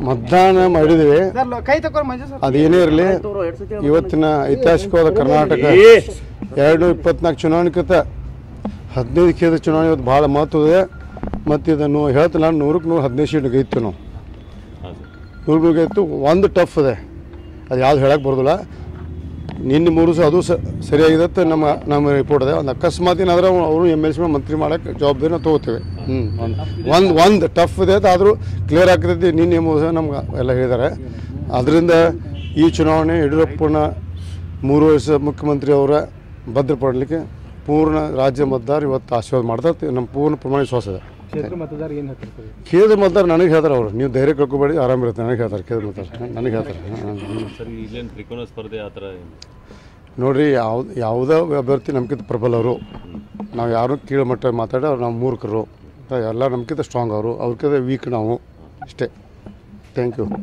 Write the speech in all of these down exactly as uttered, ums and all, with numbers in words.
ಮತದಾನ ಮಾಡಿದ್ವಿ. ಅದೇನೇ ಇರಲಿ, ಇವತ್ತಿನ ಐತಿಹಾಸಿಕವಾದ ಕರ್ನಾಟಕ ಎರಡು ಇಪ್ಪತ್ನಾಲ್ಕು ಚುನಾವಣೆಗಿಂತ ಹದಿನೈದು ಕ್ಷೇತ್ರ ಚುನಾವಣೆ ಇವತ್ತು ಭಾಳ ಮಹತ್ವದ. ಮತ್ತು ಇದನ್ನು ಹೇಳ್ತಿಲ್ಲ, ನೂರಕ್ಕೆ ನೂರು ಹದಿನೈದು ಸೀಟ್ ಗೈತು. ನಾವು ನೂರು ಗೈತು. ಒಂದು ಟಫ್ ಇದೆ, ಅದು ಯಾವ್ದು ಹೇಳಕ್ಕೆ ಬರೋದಿಲ್ಲ. ನಿನ್ನೆ ಮೂರು ಸಹ ಅದು ಸರಿಯಾಗಿದತ್ತೆ ನಮ್ಮ ನಮ್ಮ ರಿಪೋರ್ಟ್ ಇದೆ. ಒಂದು ಅಕಸ್ಮಾತ್ ಏನಾದ್ರೆ ಅವರು ಎಮ್ ಎಲ್ ಸಿ ಮಂತ್ರಿ ಮಾಡೋಕ್ಕೆ ಜವಾಬ್ದಾರಿನ ತೊಗೋತೇವೆ. ಹ್ಞೂ ಒಂದು ಒಂದು ಟಫ್ ಇದೆ, ಅದು ಆದರೂ ಕ್ಲಿಯರ್ ಆಗ್ತೈತಿ. ನಿನ್ನೆ ಮೂರು ಸಹ ನಮ್ಗೆ ಎಲ್ಲ ಹೇಳಿದ್ದಾರೆ. ಅದರಿಂದ ಈ ಚುನಾವಣೆ ಯಡಿಯೂರಪ್ಪನ ಮೂರು ವರ್ಷ ಮುಖ್ಯಮಂತ್ರಿ ಅವರ ಭದ್ರಪಡಲಿಕ್ಕೆ ಪೂರ್ಣ ರಾಜ್ಯ ಮತದಾರ ಇವತ್ತು ಆಶೀರ್ವಾದ ಮಾಡ್ತಾರೆ. ನಮ್ಮ ಪೂರ್ಣ ಪ್ರಮಾಣ ವಿಶ್ವಾಸ ಇದೆ. ಕೇಂದ್ರ ಮತದಾರ ನನಗೆ ಹೇಳ್ತಾರೆ, ಅವರು ನೀವು ಧೈರ್ಯ ಕಳ್ಕೊಬೇಡಿ, ಆರಾಮಿರುತ್ತೆ ನನಗೆ ಹೇಳ್ತಾರೆ. ಕೇಂದ್ರ ಮತದಾರ ನನಗೆ ಹೇಳ್ತಾರೆ. ನೋಡಿರಿ, ಯಾವ್ದು ಯಾವುದೇ ಅಭ್ಯರ್ಥಿ ನಮ್ಗಿಂತ ಪ್ರಬಲ ಅವರು. ನಾವು ಯಾರು ಕೀಳು ಮಟ್ಟ ಮಾತಾಡಿ ಅವ್ರು ನಾವು ಮೂರ್ಖರು, ಎಲ್ಲ ನಮ್ಗಿಂತ ಸ್ಟ್ರಾಂಗ್ ಅವರು, ಅವ್ರಿಗಿಂತ ವೀಕ್ ನಾವು. ಅಷ್ಟೇ. Thank you.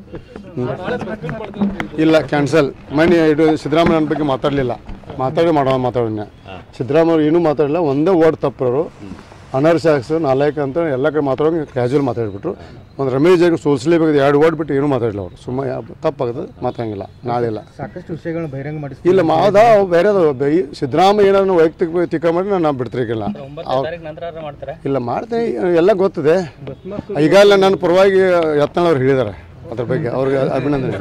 ಇಲ್ಲ, ಕ್ಯಾನ್ಸಲ್. ಮನೆ ಇದು ಸಿದ್ದರಾಮಯ್ಯನ ಬಗ್ಗೆ ಮಾತಾಡಲಿಲ್ಲ. ಮಾತಾಡಿ ಮಾಡೋ ಮಾತಾಡೋಣ. ಸಿದ್ದರಾಮಯ್ಯ ಏನೂ ಮಾತಾಡಲಿಲ್ಲ, ಒಂದೇ ವರ್ಡ್ ತಪ್ಪರು. ಅನರ್ಶಾಕ್ಸ್ ನಾಲ್ಕ ಅಂತ ಎಲ್ಲ ಕಡೆ ಮಾತಾಡೋಂಗೆ ಕ್ಯಾಜುವಲ್ ಮಾತಾಡ್ಬಿಟ್ರು. ಒಂದು ರಮೇಶ್ ಜಾರಕಿಹೊಳಿ ಸೋಲಿಸಲೇಬೇಕು ಎರಡು ವರ್ಡ್ ಬಿಟ್ಟು ಏನೂ ಮಾತಾಡಲಿಲ್ಲ ಅವರು. ಸುಮ್ಮನೆ ತಪ್ಪಾಗುತ್ತೆ, ಮಾತಾಡಂಗಿಲ್ಲ. ನಾಳೆ ಇಲ್ಲ, ಸಾಕಷ್ಟು ವಿಷಯಗಳನ್ನ ಬಹಿರಂಗ ಮಾಡಿ ಇಲ್ಲ ಮಾದ ಬೇರೆ ಸಿದ್ದರಾಮಯ್ಯ ಏನಾದ್ರು ವೈಯಕ್ತಿಕ ಟೀಕಾ ಮಾಡಿ ನಾನು ಬಿಡ್ತಿರ್ಕಿಲ್ಲ. ಇಲ್ಲ ಮಾಡ್ತೀನಿ, ಎಲ್ಲ ಗೊತ್ತಿದೆ. ಈಗಾಗಲೇ ನನ್ನ ಪರವಾಗಿ ಯತ್ನಾಳ್ ಅವ್ರು ಹೇಳಿದ್ದಾರೆ ಅದ್ರ ಬಗ್ಗೆ. ಅವ್ರಿಗೆ ಅಭಿನಂದನೆ.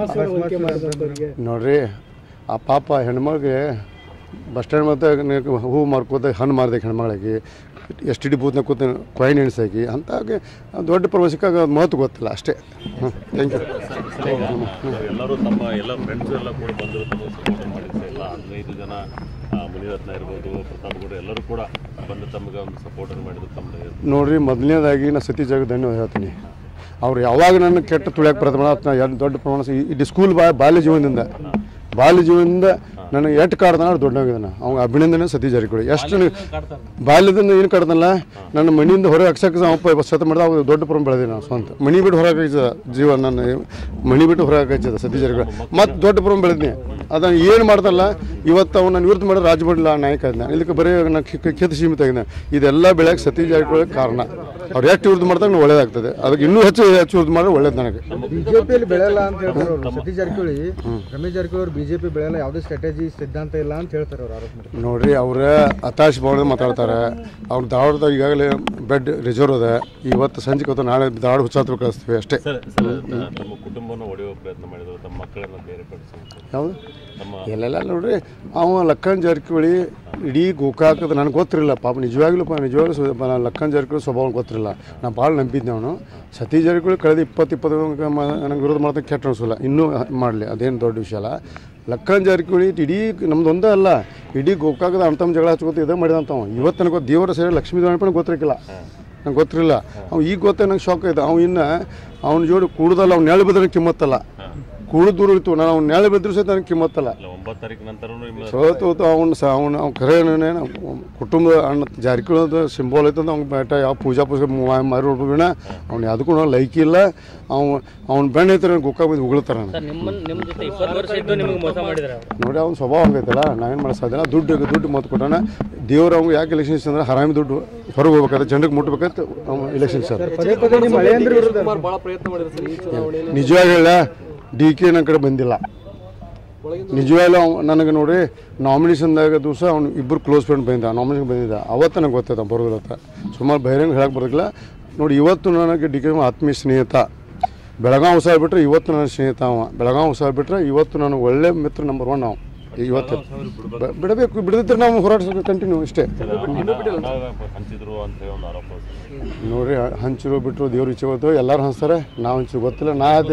ನೋಡ್ರಿ, ಆ ಪಾಪ ಹೆಣ್ಮಗಳಿಗೆ ಬಸ್ ಸ್ಟ್ಯಾಂಡ್ ಮತ್ತು ಹೂವು ಮಾರ್ಕೋತ ಹಣ್ಣು ಮಾರ್ದಕ್ಕೆ ಹೆಣ್ಮಗಳಿಗೆ ಎಸ್ ಟಿ ಡಿ ಬೂತ್ನಾಗ ಕೂತ ಕಾಯಿನ್ ಎಣಿಸಾಕಿ ಅಂತಾಗೆ ದೊಡ್ಡ ಪ್ರವಾಸಕ್ಕಾಗ ಮಹತ್ವ ಗೊತ್ತಿಲ್ಲ. ಅಷ್ಟೇ. ಹ್ಞೂ ಥ್ಯಾಂಕ್ ಯು. ಎಲ್ಲರೂ ತಮ್ಮ ಎಲ್ಲ ಫ್ರೆಂಡ್ಸ್ ಎಲ್ಲ ಕೂಡ ಬಂದರು, ತಮಗೆ ಸಪೋರ್ಟ್ ಮಾಡಿದ್ರು. ಎಲ್ಲ ಹದಿನೈದು ಜನ ಮುನಿರತ್ನ ಇರ್ಬೋದು, ಪ್ರತಾಪ್ ಗೌಡ ಎಲ್ಲರೂ ಕೂಡ ಬಂದು ತಮಗೆ ಒಂದು ಸಪೋರ್ಟನ್ನು ಮಾಡಿದ್ರು. ತಮ್ಮ ನೋಡಿರಿ, ಮೊದಲನೇದಾಗಿ ನಾನು ಸತೀಶ್ ಜಾಗ ಧನ್ಯವಾದ ಹೇಳ್ತೀನಿ. ಅವ್ರು ಯಾವಾಗ ನನ್ನ ಕೆಟ್ಟ ತುಳಿಯಕ್ಕೆ ಪ್ರಯತ್ನ ಎರಡು ದೊಡ್ಡ ಪ್ರಮಾಣ ಇಡೀ ಸ್ಕೂಲ್ ಬಾ ಬಾಲ್ಯ ಜೀವನದಿಂದ ಬಾಲ್ಯ ಜೀವನದಿಂದ ನನಗೆ ಎಷ್ಟು ಕಾಡ್ದಾನ ಅವ್ರು ದೊಡ್ಡವಾಗಿದ್ದಾನೆ. ಅವ್ನು ಅಭಿನಂದನೆ ಸತೀಶ್ ಜಾರಕಿಹೊಳಿ. ಎಷ್ಟು ಬಾಲ್ಯದಿಂದ ಏನು ಕಾಡ್ದಲ್ಲ, ನನ್ನ ಮನೆಯಿಂದ ಹೊರಗೆ ಹಾಕ್ಸಕ್ಕೆ ಅಪ್ಪ ಸತ ಮಾಡಿದ ಅವಾಗ ದೊಡ್ಡ ಪ್ರಮಾಣ ಬೆಳೆದಿನಿ. ನಾವು ಸ್ವಂತ ಮನೆ ಬಿಟ್ಟು ಹೊರಗೆ ಹಾಕಿದ ಜೀವ, ನನ್ನ ಮನೆ ಬಿಟ್ಟು ಹೊರಗೆ ಹಾಕಿದ ಸತೀಶ್ ಜಾರಕಿಹೊಳಿ. ಮತ್ತು ದೊಡ್ಡ ಪ್ರಮಾಣ ಬೆಳೆದಿನಿ. ಅದನ್ನು ಏನು ಮಾಡ್ದಲ್ಲ, ಇವತ್ತು ಅವ್ನು ನಾನು ವಿರುದ್ಧ ಮಾಡಿದ್ರೆ ರಾಜಮಂಡಲ ನಾಯಕ ಇದ್ದಾನೆ. ಇದಕ್ಕೆ ಬರೀ ನಾನು ಕ್ಷೇತ್ರ ಸೀಮಿತ ಆಗಿದ್ದೆ. ಇದೆಲ್ಲ ಬೆಳೆಯೋಕ್ಕೆ ಸತೀಶ್ ಜಾರಕಿಹೊಳಿ ಕಾರಣ. ಅವ್ರು ಎಷ್ಟು ವಿರುದ್ಧ ಮಾಡಿದಾಗ ನಾವು ಒಳ್ಳೇದಾಗ್ತದೆ. ಅದಕ್ಕೆ ಇನ್ನೂ ಹೆಚ್ಚು ಹೆಚ್ಚು ವಿರುದ್ಧ ಮಾಡಿದ್ರೆ ಒಳ್ಳೇದು ನನಗೆ. ಬಿಜೆಪಿಯಲ್ಲಿ ಬೆಳೆಯಲ್ಲ ಅಂತ ಹೇಳ್ತಾರೆ ಅವರು. ಸತೀಶ್ ಜಾರಕಿಹೊಳಿ, ರಮೇಶ್ ಜಾರಕಿಹೊಳಿ ಅವರು ಬಿಜೆಪಿ ಬೆಳೆಯಲ್ಲ, ಯಾವುದೇ ಸ್ಟ್ರಾಟಜಿ ಸಿದ್ಧಾಂತ ಇಲ್ಲ ಅಂತ ಹೇಳ್ತಾರೆ ಅವರು ಆರೋಪ. ನೋಡ್ರಿ, ಅವರ ಹತಾಶ್ ಭಾವನೆ ಮಾತಾಡ್ತಾರೆ. ಅವ್ರು ಧಾರವಾಡದಾಗ ಈಗಾಗಲೇ ಬೆಡ್ ರಿಸರ್ವ್ ಅದ. ಇವತ್ತು ಸಂಜೆ ಹೊತ್ತು ನಾಳೆ ಧಾರವಾಡ ಹುಚ್ಚಾತ್ರ ಕಳಿಸ್ತೀವಿ. ಅಷ್ಟೇ. ತಮ್ಮ ಕುಟುಂಬನ ಒಡೆಯುವ ಪ್ರಯತ್ನ ಮಾಡಿದ್ರು, ತಮ್ಮ ಮಕ್ಕಳನ್ನ ಬೇರೆ ಪಡಿಸಿ. ಯಾವುದು ಎಲ್ಲೆಲ್ಲ ನೋಡ್ರಿ, ಅವ ಲಕ್ಕನ್ ಜಾರಕಿಹೊಳಿ ಇಡೀ ಗೋಕಾಕದ ನನಗೆ ಗೊತ್ತಿರಲಿಲ್ಲ. ಪಾಪ ನಿಜವಾಗ್ಲೂ ನಿಜವಾಗ್ಲೂ ಲಕ್ಕನ್ ಜಾರಕಿಹೊಳಿ ಸ್ವಭಾವ ಗೊತ್ತಿರಲಿಲ್ಲ. ನಾನು ಭಾಳ ನಂಬಿದ್ದೆ ಅವನು. ಸತೀಶ್ ಜಾರಕಿಹೊಳಿ ಕಳೆದ ಇಪ್ಪತ್ತು ಇಪ್ಪತ್ತು ನನಗೆ ವಿರೋಧ ಮಾಡ್ತಾ ಕೆಟ್ಟ ಅನಿಸೋಲ್ಲ. ಇನ್ನೂ ಮಾಡಲಿ, ಅದೇನು ದೊಡ್ಡ ವಿಷಯ ಅಲ್ಲ. ಲಕ್ಕನ್ ಜಾರಕಿಹೊಳಿ ಇಡೀ ನಮ್ದು ಒಂದೇ ಅಲ್ಲ, ಇಡೀ ಗೋಕಾಕದ ಅಣ್ತಮ್ಮ ಜಗಳ ಹಚ್ಕೋತ ಇದೇ ಮಾಡಿದಂಥವ. ಇವತ್ತು ನನಗೆ ದೇವರ ಸೇರಿ ಲಕ್ಷ್ಮೀ ದೇವಣ್ಣ ಗೊತ್ತಿರಲಿಲ್ಲ, ನಂಗೆ ಗೊತ್ತಿರಲಿಲ್ಲ. ಅವ್ನು ಈಗ ಗೊತ್ತೇ ನಂಗೆ ಶಾಕ್ ಆಯ್ತು. ಅವ್ನು ಇನ್ನು ಅವ್ನ ಜೋಡಿ ಕೂಡುದಲ್ಲ, ಅವ್ನು ನೆಳೆ ಬಿದ್ರೆ ಕಿಮ್ಮತ್ತಲ್ಲ. ಕೂಡು ದೂರ ಇತ್ತು, ನಾನು ಅವ್ನು ನೆಳೆ ಬಿದ್ದರೂ ಸಹಿತ ನನಗೆ ಕಿಮ್ಮತ್ತಲ್ಲ. ಸೋತು ಅವ್ನು ಸ ಅವ್ನು ಅವ್ನು ಖರೆ ಕುಟುಂಬ ಅಣ್ಣ ಜಾರಕಿಹೊಳಿ ಸಿಂಬಲ್ ಐತಂದ್ರೆ ಅವ್ನು ಬೇಟ ಯಾವ ಪೂಜಾ ಪೂಜೆ ಮಾರಿ ನೋಡ್ಬಿಣ. ಅವ್ನು ಯಾವುದಕ್ಕೂ ಲೈಕಿ ಇಲ್ಲ. ಅವ್ನು ಅವ್ನು ಬೆಣ್ಣ ಐತಾರೆ ಗೋಕಾಕ ಬಂದು ಉಗುಳ್ತಾರೆ. ನೋಡಿ, ಅವ್ನ ಸ್ವಭಾವ ಹಂಗೈತಲ್ಲ, ನಾವೇನು ಮಾಡೋ ಸಾಧ್ಯ. ದುಡ್ಡು ದುಡ್ಡು ಮತ ಕೊಟ್ಟಾನ ದೇವ್ರು. ಅವ್ನು ಯಾಕೆ ಎಲೆಕ್ಷನ್ಸ್ ಅಂದ್ರೆ ಹರಾಮಿ ದುಡ್ಡು ಹೊರಗೆ ಹೋಗ್ಬೇಕಾದ್ರೆ ಜನರಿಗೆ ಮುಟ್ಬೇಕಂತ ಅವ್ನು ಎಲೆಕ್ಷನ್ ಸರ್. ನಿಜವಾಗಿ ಹೇಳ, ಡಿ ಕೆ ನನ್ನ ಕಡೆ ಬಂದಿಲ್ಲ. ನಿಜವಾಗ್ಲೂ ನನಗೆ ನೋಡಿ, ನಾಮಿನೇಷನ್ದಾಗ ದಿವಸ ಅವ್ನು ಇಬ್ಬರು ಕ್ಲೋಸ್ ಫ್ರೆಂಡ್ ಬಂದಿದ್ದ. ನಾಮಿನೇಷನ್ ಬಂದಿದ್ದ ಅವತ್ತು ನನಗೆ ಗೊತ್ತಾಯ್ತು ಬರೋದಿಲ್ಲತ್ತ. ಸುಮಾರು ಬಹಿರಂಗ ಹೇಳಕ್ಕೆ ಬರೋದಿಲ್ಲ. ನೋಡಿ, ಇವತ್ತು ನನಗೆ ಡಿ ಕೆ ಆತ್ಮೀಯ ಸ್ನೇಹಿತ. ಬೆಳಗಾವಿ ಹೊಸ ಬಿಟ್ಟರೆ ಇವತ್ತು ನನ್ನ ಸ್ನೇಹಿತ ಅವ. ಬೆಳಗಾವಿ ಹೊಸ ಬಿಟ್ಟರೆ ಇವತ್ತು ನನಗೆ ಒಳ್ಳೆ ಮಿತ್ರ ನಂಬರ್ ಒನ್ ನಾವು. ಇವತ್ತು ಬಿಡಬೇಕು, ಬಿಡದಿದ್ರೆ ನಾವು ಹೋರಾಟ ಕಂಟಿನ್ಯೂ. ಇಷ್ಟೇ. ನೋಡ್ರಿ, ಹಂಚಿರು ಬಿಟ್ಟರು ದೇವ್ರು ಇಚ್ಛೆ ಗೊತ್ತು. ಎಲ್ಲರೂ ಹಂಚ್ತಾರೆ, ನಾವು ಹಂಚಿರು ಗೊತ್ತಿಲ್ಲ. ನಾ ಅದೇ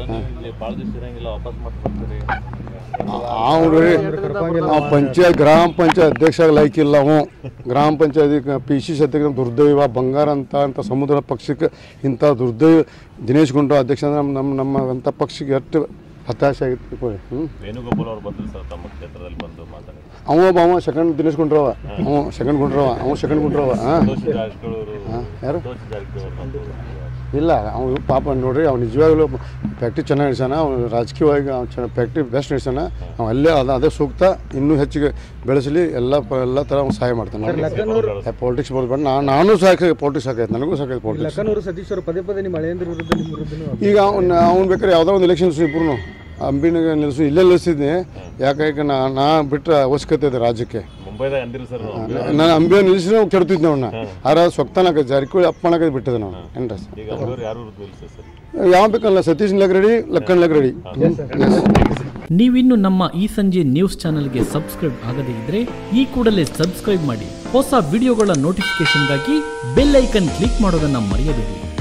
ಅವ್ನು ಪಂಚಾಯತ್ ಗ್ರಾಮ ಪಂಚಾಯತ್ ಅಧ್ಯಕ್ಷ ಲೈಕ್ ಇಲ್ಲ. ಅವು ಗ್ರಾಮ ಪಂಚಾಯತ್ ಪಿ ಸಿ ಸಿ ಅಧ್ಯಕ್ಷ ದುರ್ದೈವ. ಬಂಗಾರ ಅಂತ ಅಂತ ಸಮುದ್ರ ಪಕ್ಷಕ್ಕೆ ಇಂಥ ದುರ್ದೈವ ದಿನೇಶ್ ಗುಂಡೂರಾವ್ ಅಧ್ಯಕ್ಷ ಅಂದ್ರೆ ನಮ್ಮ ನಮ್ಮ ನಮ್ಮ ಅಂಥ ಪಕ್ಷಕ್ಕೆ ಎಷ್ಟು ಹತಾಶೆ ಆಗಿತ್ತು ಹ್ಞೂ ವೇಣುಗೋಪಾಲ್ ಅವ್ರು ಬಂದರು ಸರ್ ತಮ್ಮ ಕ್ಷೇತ್ರದಲ್ಲಿ ಬಂದು ಮಾತಾಡಿ ಅವ ಒಬ್ಬ ಅವ ಸೆಕೆಂಡ್ ದಿನೇಶ್ ಗುಂಡ್ರವ ಅವ ಸೆಕೆಂಡ್ ಗುಂಡ್ರವ ಅವ ಸೆಕೆಂಡ್ ಗುಂಡ್ರವ ಹಾಂ ಜಾರಕಿಹೊಳಿ ಅವರು ಯಾರು ಜಾರಕಿಹೊಳಿ ಇಲ್ಲ ಅವ್ನು ಪಾಪ ನೋಡ್ರಿ ಅವ್ನು ನಿಜವಾಗ್ಲೂ ಫ್ಯಾಕ್ಟ್ರಿ ಚೆನ್ನಾಗಿ ನಡೆಸಾನ ಅವ್ನು ರಾಜಕೀಯವಾಗಿ ಅವ್ನು ಚೆನ್ನಾಗಿ ಫ್ಯಾಕ್ಟ್ರಿ ಬೆಸ್ಟ್ ನಡೆಸಾನ ಅವ್ನು ಅಲ್ಲೇ ಅದು ಅದೇ ಸೂಕ್ತ ಇನ್ನೂ ಹೆಚ್ಚಿಗೆ ಬೆಳೆಸಲಿ ಎಲ್ಲ ಪ ಎಲ್ಲ ಥರ ಅವ್ನು ಸಹಾಯ ಮಾಡ್ತಾನೆ ಪಾಲಿಟಿಕ್ಸ್ ಬರ್ಬೇಡ ನಾನು ನಾನು ಸಾಕ ಪಾಲಿಟಿಕ್ಸ್ ಸಾಕೈತೆ ನನಗೂ ಸಾಕೈತೆ ಪಾಲಿಟಿಕ್ಸ್ ಲಕ್ಕನೂರು ಸತೀಶ್ ಅವರು ಪದೇ ಪದೇ ನಿಮ್ಮ ಮಳೆಯಿಂದ ವಿರುದ್ಧ ನಿಮ್ಮ ವಿರುದ್ಧ ಈಗ ಅವ್ನು ಅವ್ನು ಬೇಕಾದ್ರೆ ಯಾವುದೋ ಒಂದು ಎಲೆಕ್ಷನ್ಸ್ ಇಬ್ಬರು ಅಂಬಿನಾಗ ನಿಲ್ಲಿಸು ಇಲ್ಲೇ ನಿಲ್ಲಿಸಿದ್ನಿ ಯಾಕೆ ನಾ ನಾ ಬಿಟ್ಟರೆ ಅವಶ್ಯಕತೆ ಇದೆ ರಾಜ್ಯಕ್ಕೆ ಮುಂಬೈದಾಗ ಅಂದಿರಿ ಸರ್ ನಾನು ಅಂಬಿ ನಿಲ್ಲಿಸಿದ್ರೆ ಕೆಡ್ತಿದ್ದೆ ಅವನ್ನ ಆದ್ರೆ ಸ್ವಕ್ತನಾಗ ಜಾರಕಿಹೊಳಿ ಅಪ್ಪನಾಗ ಬಿಟ್ಟಿದ್ದೆ ನಾವು ಏನ್ರ ಈಗ ಅವ್ರು ಯಾರು ನಿಲ್ಲಿಸ್ತಾರೆ ಸರ್ ಯಾವ ಬೇಕಲ್ಲ ಸತೀಶ್ ಲೆಗ್ ರೆಡಿ ಲಕ್ಕನ್ ಲೆಗ್ ರೆಡಿ ನೀವಿನ್ನು ನಮ್ಮ ಈ ಸಂಜೆ ನ್ಯೂಸ್ ಚಾನೆಲ್ಗೆ ಸಬ್ಸ್ಕ್ರೈಬ್ ಆಗದೇ ಇದ್ರೆ ಈ ಕೂಡಲೇ ಸಬ್ಸ್ಕ್ರೈಬ್ ಮಾಡಿ ಹೊಸ ವಿಡಿಯೋಗಳ ನೋಟಿಫಿಕೇಶನ್ಗಾಗಿ ಬೆಲ್ ಐಕನ್ ಕ್ಲಿಕ್ ಮಾಡೋದನ್ನ ಮರೆಯಬೇಡಿ.